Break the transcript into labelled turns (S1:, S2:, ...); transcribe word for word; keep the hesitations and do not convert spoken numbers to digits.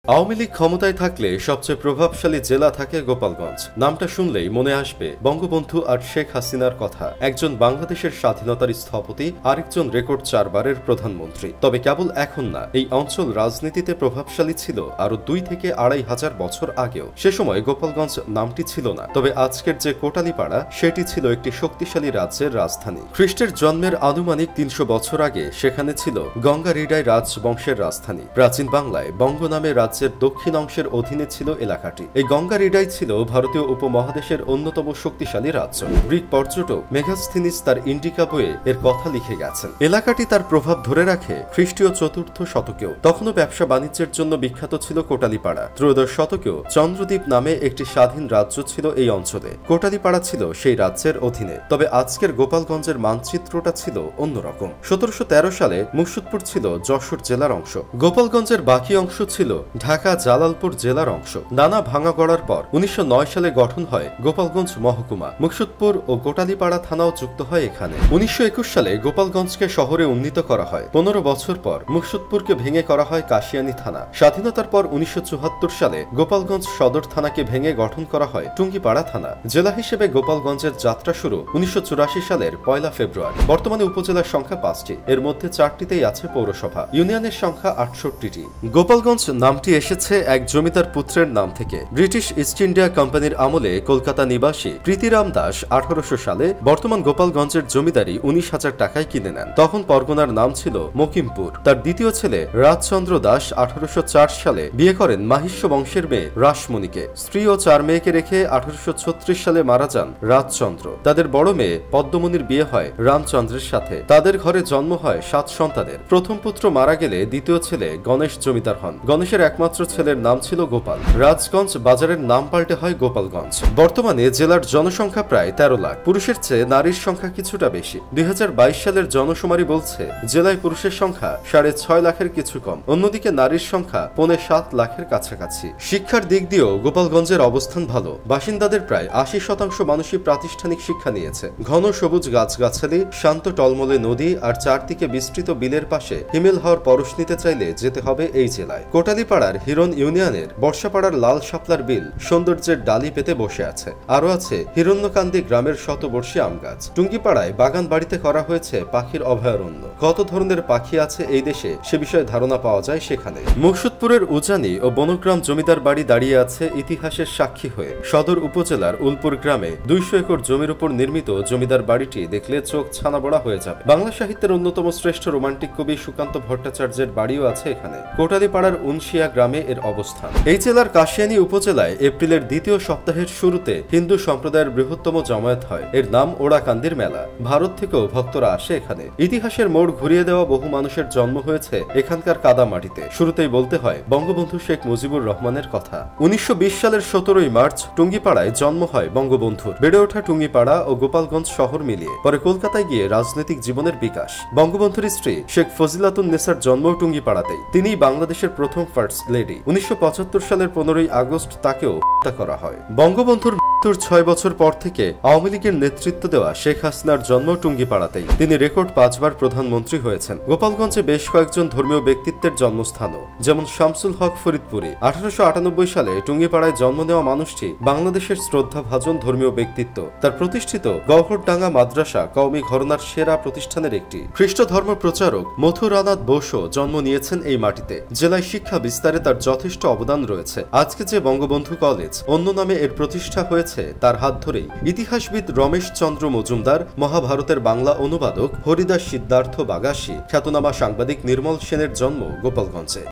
S1: আওয়ামী লীগ ক্ষমতায় থাকলে সবচেয়ে প্রভাবশালী জেলা থাকে গোপালগঞ্জ। নামটা শুনলেই মনে আসবে বঙ্গবন্ধু আর শেখ হাসিনার কথা। একজন বাংলাদেশের স্বাধীনতার স্থপতি, আরেকজন রেকর্ড চারবারের প্রধানমন্ত্রী। তবে কেবল এখন না, এই অঞ্চল রাজনীতিতে প্রভাবশালী ছিল আরো দুই থেকে আড়াই হাজার বছর আগেও। সে সময় গোপালগঞ্জ নামটি ছিল না, তবে আজকের যে কোটালীপাড়া সেটি ছিল একটি শক্তিশালী রাজ্যের রাজধানী। খ্রিস্টের জন্মের আনুমানিক তিনশো বছর আগে সেখানে ছিল গঙ্গারিডাই রাজবংশের রাজধানী। প্রাচীন বাংলায় বঙ্গ নামে রাজ্যের দক্ষিণ অংশের অধীনে ছিল এলাকাটি। এই গঙ্গারিডাই ছিল ভারতীয় উপমহাদেশের অন্যতম শক্তিশালী রাজ্য। গ্রিক পর্যটক মেগাস্থিনিস তার ইন্ডিকা বইয়ে এর কথা লিখে গেছেন। এলাকাটি তার প্রভাব ধরে রাখে খ্রিস্টীয় চতুর্থ শতকেও। তখনও ব্যবসা বাণিজ্যের জন্য বিখ্যাত ছিল কোটালীপাড়া। ত্রয়োদশ শতকেও চন্দ্রদ্বীপ নামে একটি স্বাধীন রাজ্য ছিল এই অঞ্চলে। কোটালীপাড়া ছিল সেই রাজ্যের অধীনে। তবে আজকের গোপালগঞ্জের মানচিত্রটা ছিল অন্যরকম। সতেরোশো তেরো সালে মুর্শিদপুর ছিল যশোর জেলার অংশ। গোপালগঞ্জের বাকি অংশ ছিল ঢাকা জালালপুর জেলার অংশ। নানা ভাঙা গড়ার পর উনিশশো নয় সালে গঠন হয় গোপালগঞ্জ মহকুমা। মুর্শিদপুর ও কোটালীপাড়া থানাও যুক্ত হয় এখানে। উনিশশো একুশ সালে গোপালগঞ্জকে শহরে উন্নীত করা হয়। পনেরো বছর পর মুর্শিদপুরকে ভেঙে করা হয় কাশিয়ানী থানা। স্বাধীনতার পর উনিশশো চুয়াত্তর সালে গোপালগঞ্জ সদর থানাকে ভেঙে গঠন করা হয় টুঙ্গিপাড়া থানা। জেলা হিসেবে গোপালগঞ্জের যাত্রা শুরু উনিশশো চুরাশি সালের পয়লা ফেব্রুয়ারি। বর্তমানে উপজেলার সংখ্যা পাঁচটি, এর মধ্যে চারটিতেই আছে পৌরসভা। ইউনিয়নের সংখ্যা আটষট্টিটি। গোপালগঞ্জ নামটি এসেছে এক জমিদার পুত্রের নাম থেকে। ব্রিটিশ ইস্ট ইন্ডিয়া কোম্পানির আমলে কলকাতা নিবাসী প্রীতিরাম দাস আঠারোশো সালে বর্তমান গোপালগঞ্জের জমিদারি উনিশ হাজার টাকায় কিনে নেন। তখন পরগনার নাম ছিল মকিমপুর। তার দ্বিতীয় ছেলে রাজচন্দ্র দাস আঠারোশো চার সালে বিয়ে করেন মাহিষ্য বংশের মেয়ে রাসমণিকে। স্ত্রী ও চার মেয়েকে রেখে আঠারোশো ছত্রিশ সালে মারা যান রাজচন্দ্র। তাদের বড় মেয়ে পদ্মমণির বিয়ে হয় রামচন্দ্রের সাথে। তাদের ঘরে জন্ম হয় সাত সন্তানের। প্রথম পুত্র মারা গেলে দ্বিতীয় ছেলে গণেশ জমিদার হন। গণেশের একমাত্র ছেলের নাম ছিল গোপাল। রাজগঞ্জ বাজারের নাম পাল্টে হয় গোপালগঞ্জ। বর্তমানে জেলার জনসংখ্যা প্রায় তেরো লাখ। পুরুষের চেয়ে নারীর সংখ্যা কিছুটা বেশি। দুই হাজার বাইশ সালের জনশুমারি বলছে জেলায় পুরুষের সংখ্যা সাড়ে ছয় লাখের কিছু কম। অন্যদিকে নারীর সংখ্যা পৌনে সাত লাখের কাছাকাছি। শিক্ষার দিক দিয়েও গোপালগঞ্জের অবস্থান ভালো। বাসিন্দাদের প্রায় আশি শতাংশ মানুষই প্রাতিষ্ঠানিক শিক্ষা নিয়েছে। ঘন সবুজ গাছগাছালি, শান্ত টলমলে নদী আর চারদিকে বিস্তৃত বিলের পাশে হিমেল হওয়ার পরশ নিতে চাইলে যেতে হবে এই জেলায়। কোটালীপাড়ার হিরণ ইউনিয়নের বর্ষাপাড়ার লাল শাপলার বিল সৌন্দর্যের ডালি পেতে বসে আছে। আরো আছে হিরণ্যকান্দি গ্রামের শতবর্ষী আম গাছ। টুঙ্গিপাড়ায় বাগান বাড়িতে করা হয়েছে পাখির অভয়ারণ্য। কত ধরনের পাখি আছে এই দেশে সে বিষয়ে ধারণা পাওয়া যায় সেখানে। মুর্শিদপুরের উজানি ও বনগ্রাম জমিদার বাড়ি দাঁড়িয়ে আছে ইতিহাসের সাক্ষী হয়ে। সদর উপজেলার উলপুর গ্রামে দুইশো একর জমির উপর নির্মিত জমিদার বাড়িটি দেখলে চোখ ছানাবড়া হয়ে যাবে। বাংলা সাহিত্যের অন্যতম শ্রেষ্ঠ রোমান্টিক কবি সুকান্ত ভট্টাচার্যের বাড়িও আছে এখানে। কোটালীপাড়ার উনশিয়া গ্রামে এর অবস্থান। এই জেলার কাশিয়ানী উপজেলায় এপ্রিলের দ্বিতীয় সপ্তাহের শুরুতে হিন্দু সম্প্রদায়ের বৃহত্তম জমায়েত হয়। এর নাম ওড়াকান্দির মেলা। ভারত থেকেও ভক্তরা আসে এখানে। ইতিহাসের মোড় ঘুরিয়ে দেওয়া বহু মানুষের জন্ম হয়েছে এখানকার কাদা মাটিতে। শুরুতেই বলতে হয় বঙ্গবন্ধু শেখ মুজিবুর রহমানের কথা। উনিশশো বিশ সালের সতেরোই মার্চ টুঙ্গিপাড়ায় জন্ম হয় বঙ্গবন্ধুর। বেড়ে ওঠা টুঙ্গিপাড়া ও গোপালগঞ্জ শহর মিলিয়ে। পরে কলকাতায় গিয়ে রাজনৈতিক জীবনের বিকাশ। বঙ্গবন্ধুর স্ত্রী শেখ ফজিলাতুন নেসার জন্ম টুঙ্গিপাড়াতেই। তিনি বাংলাদেশের প্রথম ফার্স্ট লেডি। উনিশশো পঁচাত্তর সালের পনেরোই আগস্ট তাকেও হত্যা করা হয়। বঙ্গবন্ধুর মৃত্যুর ছয় বছর পর থেকে আওয়ামী লীগের নেতৃত্ব দেওয়া শেখ হাসিনার জন্ম টুঙ্গিপাড়াতেই। তিনি রেকর্ড পাঁচবার প্রধানমন্ত্রী হয়েছেন। গোপালগঞ্জে বেশ কয়েকজন ধর্মীয় ব্যক্তিত্বের জন্মস্থানও, যেমন শামসুল হক ফরিদপুরি। আঠারোশো আটানব্বই সালে টুঙ্গিপাড়ায় জন্ম নেওয়া মানুষটি বাংলাদেশের শ্রদ্ধাভাজন ধর্মীয় ব্যক্তিত্ব। তার প্রতিষ্ঠিত গওহরডাঙ্গা মাদ্রাসা কওমি ঘরানার সেরা প্রতিষ্ঠানের একটি। খ্রিস্ট ধর্ম প্রচারক মথুরানাথ বোসও জন্ম নিয়েছেন এই মাটিতে। জেলায় শিক্ষা বিস্তারে তার যথেষ্ট অবদান রয়েছে। আজকে যে বঙ্গবন্ধু কলেজ অন্য নামে এর প্রতিষ্ঠা হয়েছে তার হাত ধরেই। ইতিহাসবিদ রমেশ চন্দ্র মজুমদার, মহাভারতের বাংলা অনুবাদক হরিদাস সিদ্ধার্থ বাগাসী, খ্যাতনামা সাংবাদিক নির্মল সেনের জন্ম গোপালগঞ্জে।